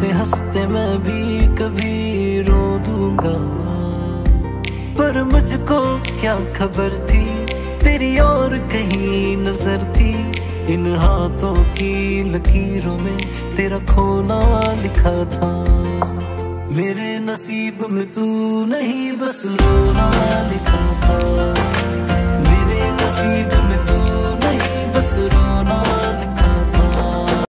हंसते हंसते मैं भी कभी रो दूंगा। पर मुझको क्या खबर थी तेरी और कहीं नजर थी, इन हाथों की लकीरों में तेरा खोना लिखा था। मेरे नसीब में तू नहीं बस रोना लिखा था।